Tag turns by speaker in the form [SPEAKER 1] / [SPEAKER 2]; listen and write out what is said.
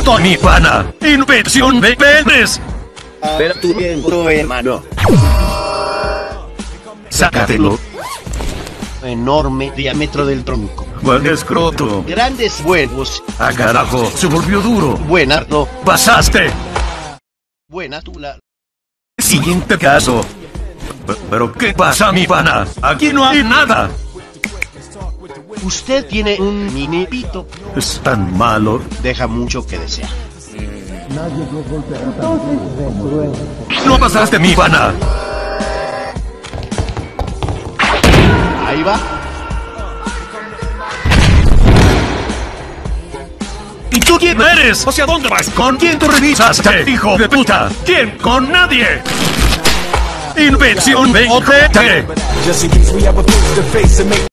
[SPEAKER 1] insultó a mi pana. Invención de penes.
[SPEAKER 2] Pero tú bien, tu hermano.
[SPEAKER 1] Sácatelo.
[SPEAKER 2] Enorme diámetro del tronco.
[SPEAKER 1] Buen escroto.
[SPEAKER 2] Grandes huevos.
[SPEAKER 1] Ah, carajo, se volvió duro.
[SPEAKER 2] Buenardo.
[SPEAKER 1] Pasaste.
[SPEAKER 2] Buena tula.
[SPEAKER 1] Siguiente caso. ¿Pero qué pasa, mi pana? Aquí no hay nada.
[SPEAKER 2] Usted tiene un mini pito.
[SPEAKER 1] Es tan malo.
[SPEAKER 2] Deja mucho que desear.
[SPEAKER 1] No pasaste, mi pana.
[SPEAKER 2] Ahí va.
[SPEAKER 1] ¿Y tú quién eres? ¿Hacia dónde vas? ¿Con quién tú revisaste, hijo de puta? ¿Quién? ¿Con nadie? Invención de ojete.